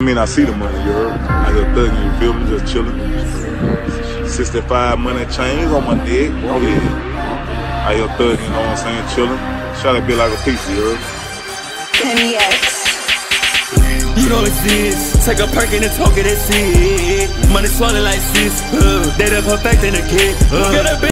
I see the money, you heard? I just thugging, you feel me? Just chillin'. 65 money chains on my neck. Oh yeah. I just thugging, you know what I'm saying? Chillin'. Try to be like a piece, you heard? You know it's this. Take a perk and talk it, that's it. Money swallowed like sis. They the perfect in the kid.